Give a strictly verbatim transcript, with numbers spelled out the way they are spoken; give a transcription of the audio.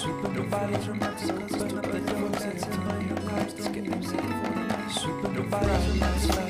Sweeping the bottles from up to open up the door that's in my life. Let's get them set for the night. Sweeping the bottles from up to